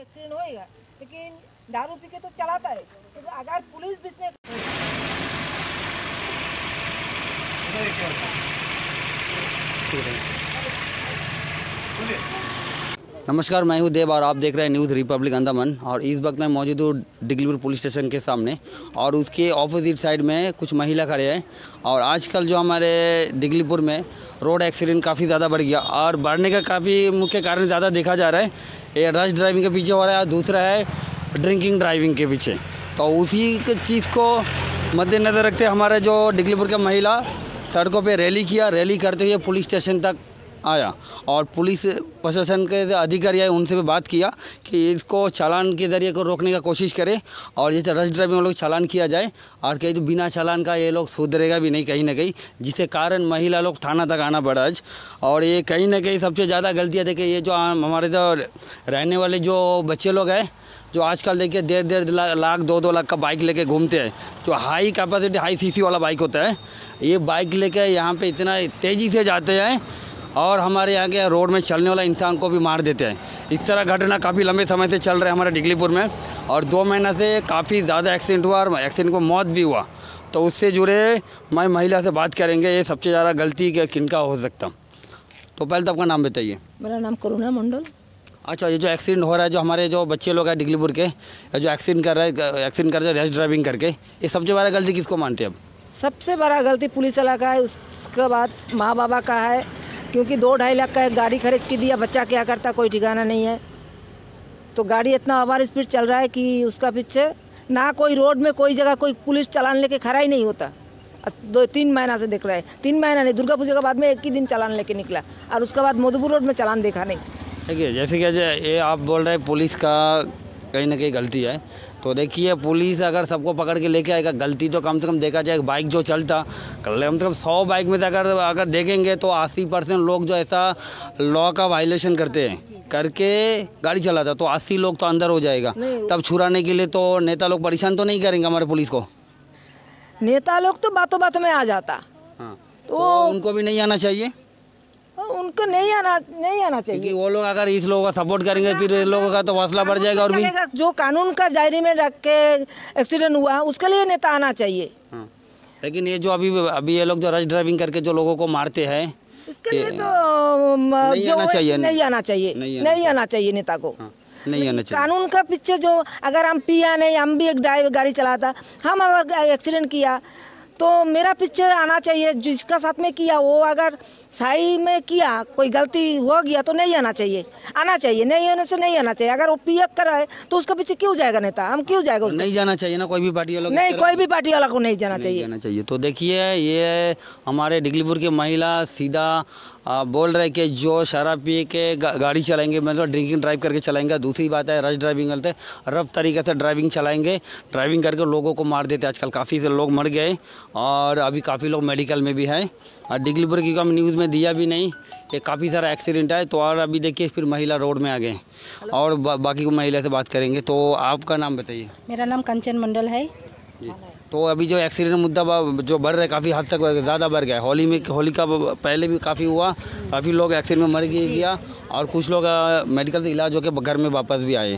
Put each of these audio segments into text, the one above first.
Accident होएगा, लेकिन दारू पी के तो चलाता है। तो अगर पुलिस भी इसमें नमस्कार, मैं हूं देव और आप देख रहे हैं न्यूज़ रिपब्लिक अंडमान। और इस वक्त मैं मौजूद हूँ डिगलीपुर पुलिस स्टेशन के सामने और उसके ऑपोजिट साइड में कुछ महिला खड़े हैं। और आजकल जो हमारे डिगलीपुर में रोड एक्सीडेंट काफ़ी ज़्यादा बढ़ गया और बढ़ने का काफ़ी मुख्य कारण ज़्यादा देखा जा रहा है, ये रश ड्राइविंग के पीछे हो रहा है, दूसरा है ड्रिंकिंग ड्राइविंग के पीछे। तो उसी चीज़ को मद्देनज़र रखते हमारे जो डिगलीपुर के महिला सड़कों पे रैली किया। रैली करते हुए पुलिस स्टेशन तक आया और पुलिस प्रशासन के अधिकारी आए, उनसे भी बात किया कि इसको चालान के ज़रिए को रोकने का कोशिश करें और जैसे रश ड्राइविंग में लोग चालान किया जाए और कहीं तो बिना चालान का ये लोग सुधरेगा भी नहीं कहीं ना कहीं, जिसके कारण महिला लोग थाना तक आना पड़ा आज। और ये कहीं ना कहीं सबसे ज़्यादा गलतियाँ देखिए, ये जो हमारे जो रहने वाले जो बच्चे लोग हैं जो आजकल देखिए 1.5 लाख 2 लाख का बाइक लेके घूमते हैं, जो हाई कैपेसिटी हाई सीसी वाला बाइक होता है, ये बाइक लेके यहाँ पे इतना तेज़ी से जाते हैं और हमारे यहाँ के रोड में चलने वाला इंसान को भी मार देते हैं। इस तरह घटना काफ़ी लंबे समय से चल रहा है हमारे डिगलीपुर में और 2 महीना से काफ़ी ज़्यादा एक्सीडेंट हुआ और एक्सीडेंट को मौत भी हुआ। तो उससे जुड़े मैं महिला से बात करेंगे, ये सबसे ज़्यादा गलती किनका हो सकता। तो पहले तो आपका नाम बताइए। मेरा नाम करुणा मंडल। अच्छा, ये जो एक्सीडेंट हो रहा है, जो हमारे जो बच्चे लोग हैं डिगलीपुर के जो एक्सीडेंट कर रहे हैं रैश ड्राइविंग करके, ये सबसे बड़ा गलती किसको मानते हैं अब? सबसे बड़ा गलती पुलिस वाला का है, उसके बाद माँ बाबा का है, क्योंकि 2-2.5 लाख का गाड़ी खरीद के दिया, बच्चा क्या करता कोई ठिकाना नहीं है। तो गाड़ी इतना ओवर स्पीड चल रहा है कि उसका पीछे ना कोई रोड में कोई जगह कोई पुलिस चालान लेके खड़ा ही नहीं होता। 2-3 महीना से देख रहे हैं, 3 महीना नहीं, दुर्गा पूजा के बाद में एक ही दिन चालान लेके निकला और उसके बाद मधुपुर रोड में चालान देखा नहीं। देखिए, जैसे कि ये आप बोल रहे हैं पुलिस का कहीं ना कहीं गलती है, तो देखिए पुलिस अगर सबको पकड़ के लेके आएगा, गलती तो कम से कम देखा जाए बाइक जो चलता कम से कम 100 बाइक में से अगर देखेंगे तो 80% लोग जो ऐसा लॉ का वायलेशन करते हैं करके गाड़ी चलाता, तो 80 लोग तो अंदर हो जाएगा। तब छुड़ाने के लिए तो नेता लोग परेशान तो नहीं करेंगे हमारे पुलिस को? नेता लोग तो बातों बातों में आ जाता। हाँ, तो उनको भी नहीं आना चाहिए। उनको नहीं आना चाहिए क्योंकि वो लोग अगर इस लोगों का सपोर्ट करेंगे फिर इन लोगों का तो हौसला बढ़ जाएगा। और भी जो कानून का दायरे में रख के एक्सीडेंट हुआ उसके लिए नेता आना चाहिए। हाँ। लेकिन ये जो अभी ये लोग जो रश ड्राइविंग करके जो लोगों को मारते हैं, इसके लिए तो नहीं आना चाहिए नहीं आना चाहिए नेता को। हाँ, नहीं आना चाहिए। कानून का पीछे जो अगर हम पिया नहीं, हम भी एक ड्राइवर गाड़ी चलाता, हम अगर एक्सीडेंट किया तो मेरा पीछे आना चाहिए। जिसका साथ में किया वो अगर सही में किया, कोई गलती हो गया तो नहीं आना चाहिए। नहीं आने से नहीं आना चाहिए। अगर वो पीएफ कराए तो उसके पीछे क्यों जाएगा नेता? हम क्यों जाएगा? नहीं जाना चाहिए ना, कोई भी पार्टी वाला नहीं, कोई भी पार्टी वाला को नहीं जाना चाहिए। तो देखिए, ये हमारे डिगलीपुर की महिला सीधा बोल रहे कि जो शराब पी के गाड़ी चलाएंगे, मतलब ड्रिंकिंग ड्राइव करके चलाएंगे। दूसरी बात है रश ड्राइविंग करते रफ तरीके से ड्राइविंग चलाएंगे, ड्राइविंग करके लोगों को मार देते। आजकल काफ़ी से लोग मर गए और अभी काफ़ी लोग मेडिकल में भी हैं और डिगलीपुर की कम न्यूज़ में दिया भी नहीं, ये काफ़ी सारा एक्सीडेंट है। तो और अभी देखिए फिर महिला रोड में आ गए और बाकी को महिला से बात करेंगे। तो आपका नाम बताइए। मेरा नाम कंचन मंडल है। तो अभी जो एक्सीडेंट मुद्दा जो बढ़ रहा है, काफ़ी हद तक ज़्यादा बढ़ गया है। होली का पहले भी काफ़ी हुआ, काफ़ी लोग एक्सीडेंट में मर गया और कुछ लोग मेडिकल से इलाज होकर घर में वापस भी आए।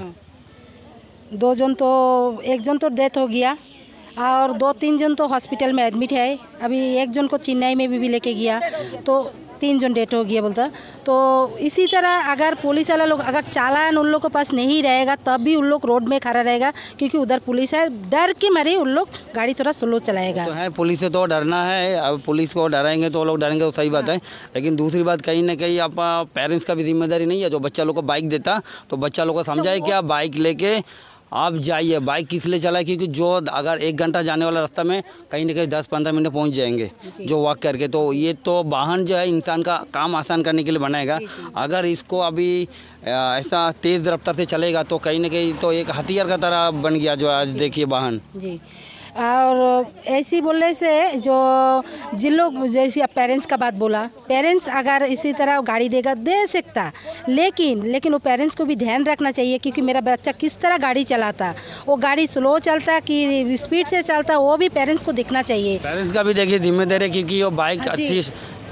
2 जन तो, 1 जन तो डेथ हो गया और 2-3 जन तो हॉस्पिटल में एडमिट है। अभी 1 जन को चेन्नई में भी लेके गया तो 3 जन डेथ हो गया बोलता। तो इसी तरह अगर पुलिस वाला लोग अगर चालान उन लोग के पास नहीं रहेगा तब भी उन लोग रोड में खड़ा रहेगा, क्योंकि उधर पुलिस है, डर के मारे उन लोग गाड़ी थोड़ा स्लो चलाएगा। तो है पुलिस से तो डरना है, अब पुलिस को डराएंगे तो लोग डरेंगे, तो सही बात है। लेकिन दूसरी बात कहीं ना कहीं आप पेरेंट्स का भी जिम्मेदारी नहीं है। जो बच्चा लोग को बाइक देता तो बच्चा लोग को समझाए कि आप बाइक लेके आप जाइए। बाइक किस लिए चलाए? क्योंकि जो अगर 1 घंटा जाने वाला रास्ता में कहीं ना कहीं 10-15 मिनट पहुंच जाएंगे जो वॉक करके। तो ये तो वाहन जो है इंसान का काम आसान करने के लिए बनाएगा। अगर इसको अभी ऐसा तेज़ रफ्तार से चलेगा तो कहीं ना कहीं तो एक हथियार का तरह बन गया जो आज देखिए वाहन जी। और ऐसी बोलने से जो जिन लोग, जैसे आप पेरेंट्स का बात बोला, पेरेंट्स अगर इसी तरह गाड़ी देगा दे सकता, लेकिन वो पेरेंट्स को भी ध्यान रखना चाहिए, क्योंकि मेरा बच्चा किस तरह गाड़ी चलाता, वो गाड़ी स्लो चलता कि स्पीड से चलता, वो भी पेरेंट्स को देखना चाहिए। पेरेंट्स का भी देखिए जिम्मेदारी है, क्योंकि वो बाइक अच्छी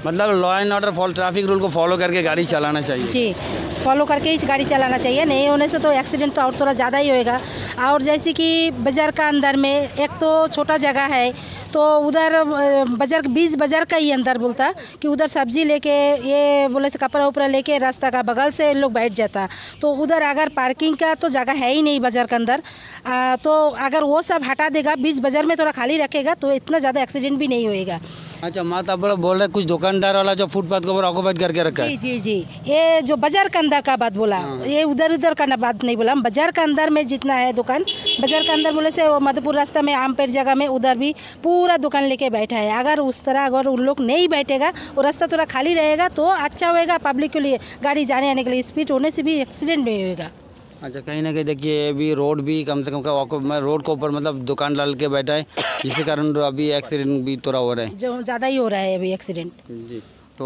मतलब law and order traffic rule को फॉलो करके गाड़ी चलाना चाहिए। जी, फॉलो करके ही गाड़ी चलाना चाहिए, नहीं होने से तो एक्सीडेंट तो और थोड़ा ज़्यादा ही होएगा। और जैसे कि बाज़ार का अंदर में एक तो छोटा जगह है, तो उधर बाज़ार बीच बाज़ार का ही अंदर बोलता कि उधर सब्जी लेके ये बोले से कपड़ा उपड़ा लेके रास्ता का बगल से लोग बैठ जाता, तो उधर अगर पार्किंग का तो जगह है ही नहीं बाज़ार के अंदर, तो अगर वो सब हटा देगा, बीच बाज़ार में थोड़ा खाली रखेगा तो इतना ज़्यादा एक्सीडेंट भी नहीं होएगा। अच्छा माँ, आप बोल रहे कुछ दुकानदार वाला जो फुटपाथ के ऊपर ऑक्यूपाइड करके रखा है। जी, ये जो बाज़ार के अंदर का बात बोला, ये उधर उधर का बात नहीं बोला, हम बाज़ार के अंदर में जितना है दुकान, बाज़ार के अंदर बोले से वो मधुपुर रास्ता में आमपेट जगह में उधर भी पूरा दुकान लेके बैठा है। अगर उस तरह अगर उन लोग नहीं बैठेगा, वो रास्ता थोड़ा खाली रहेगा तो अच्छा होएगा पब्लिक के लिए, गाड़ी जाने आने के लिए। स्पीड होने से भी एक्सीडेंट नहीं होएगा। अच्छा, कहीं ना कहीं देखिए अभी रोड भी कम से कम रोड के ऊपर मतलब दुकान डाल के बैठा है, जिसके कारण अभी एक्सीडेंट भी थोड़ा हो रहा है, जो ज़्यादा ही हो रहा है अभी एक्सीडेंट। जी।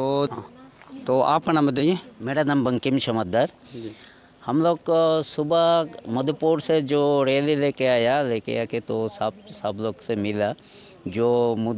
तो आपका नाम बताइए। मेरा नाम बंकिम समद्दर। हम लोग सुबह मधुपुर से जो रैली लेके आके तो सब लोग से मिला, जो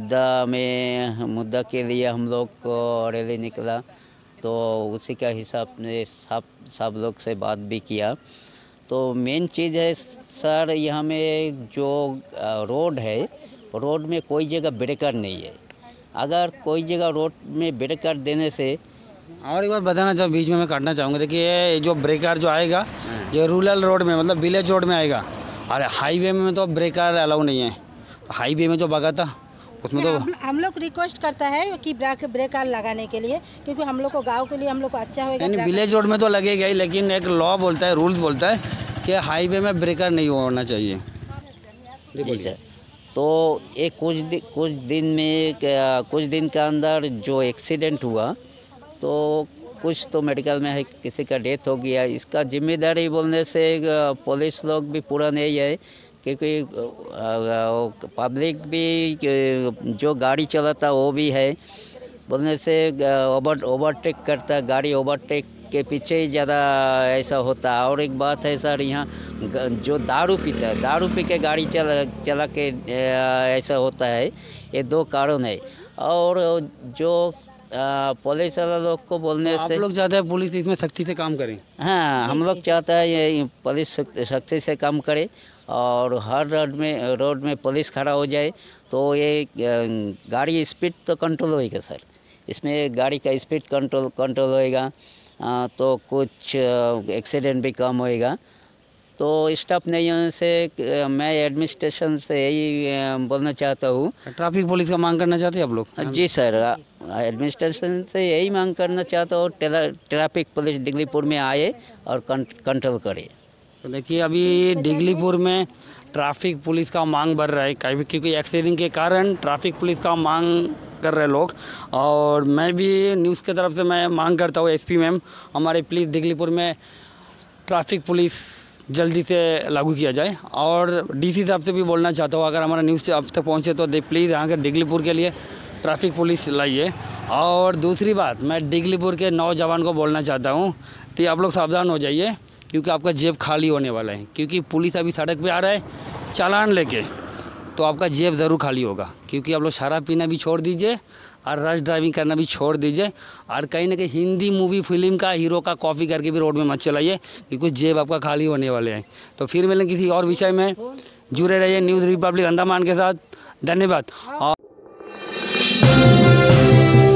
मुद्दा के लिए हम लोग रैली निकला, तो उसी का हिसाब से सब लोग से बात भी किया। तो मेन चीज़ है सर, यहाँ में जो रोड है, रोड में कोई जगह ब्रेकर नहीं है। अगर कोई जगह रोड में ब्रेकर देने से, और एक बात बताना चाहूँ, बीच में मैं काटना चाहूँगा, देखिए ये जो ब्रेकर जो आएगा ये रूरल रोड में मतलब विलेज रोड में आएगा, और हाईवे में तो ब्रेकर अलाउ नहीं है। हाईवे में जो भगा था उसमें तो हम लोग रिक्वेस्ट करता है कि ब्रेकर लगाने के लिए, क्योंकि हम लोग को गांव के लिए हम लोग को अच्छा होगा। विलेज रोड में तो लगेगा ही, लेकिन एक लॉ बोलता है, रूल्स बोलता है कि हाईवे में ब्रेकर नहीं होना चाहिए। जी सर। तो ये कुछ दिन के अंदर जो एक्सीडेंट हुआ, तो कुछ तो मेडिकल में है, किसी का डेथ हो गया। इसका जिम्मेदारी बोलने से पुलिस लोग भी पूरा नहीं है, क्योंकि पब्लिक भी जो गाड़ी चलाता वो भी है बोलने से ओवरटेक करता, गाड़ी ओवरटेक के पीछे ही ज़्यादा ऐसा होता है। और एक बात है सर, यहाँ जो दारू पीता है, दारू पी के गाड़ी चला के ऐसा होता है। ये दो कारण है। और जो पुलिस वाला लोग को बोलने से, आप लोग चाहते हैं पुलिस इसमें सख्ती से काम करे? हाँ, हम लोग चाहते हैं ये पुलिस सख्ती से काम करे, और हर रोड में पुलिस खड़ा हो जाए, तो ये गाड़ी स्पीड तो कंट्रोल होएगा सर। इसमें गाड़ी का स्पीड कंट्रोल होएगा, तो कुछ एक्सीडेंट भी कम होएगा। तो स्टाफ नहीं होने से मैं एडमिनिस्ट्रेशन से यही बोलना चाहता हूँ। ट्रैफिक पुलिस का मांग करना चाहते हैं आप लोग? जी सर, एडमिनिस्ट्रेशन से यही मांग करना चाहता हूँ, ट्रैफिक पुलिस डिगलीपुर में आए और कंट्रोल करे। तो देखिए अभी डिगलीपुर में ट्रैफिक पुलिस का मांग बढ़ रहा है, क्योंकि एक्सीडेंट के कारण ट्रैफिक पुलिस का मांग कर रहे लोग। और मैं भी न्यूज़ की तरफ से मैं मांग करता हूँ, एसपी मैम, हमारे प्लीज़ डिगलीपुर में ट्रैफिक पुलिस जल्दी से लागू किया जाए। और डीसी साहब से भी बोलना चाहता हूँ, अगर हमारा न्यूज़ अब तक पहुँचे तो प्लीज़ यहाँ के डिगलीपुर के लिए ट्रैफिक पुलिस लाइए। और दूसरी बात, मैं डिगलीपुर के नौजवान को बोलना चाहता हूँ कि आप लोग सावधान हो जाइए, क्योंकि आपका जेब खाली होने वाला है। क्योंकि पुलिस अभी सड़क पे आ रहा है चालान लेके, तो आपका जेब ज़रूर खाली होगा। क्योंकि आप लोग शराब पीना भी छोड़ दीजिए और रश ड्राइविंग करना भी छोड़ दीजिए, और कहीं ना कहीं हिंदी मूवी फिल्म का हीरो का कॉपी करके भी रोड में मत चलाइए, क्योंकि जेब आपका खाली होने वाले हैं। तो फिर मिलें किसी और विषय में, जुड़े रहिए न्यूज़ रिपब्लिक अंडमान के साथ। धन्यवाद। और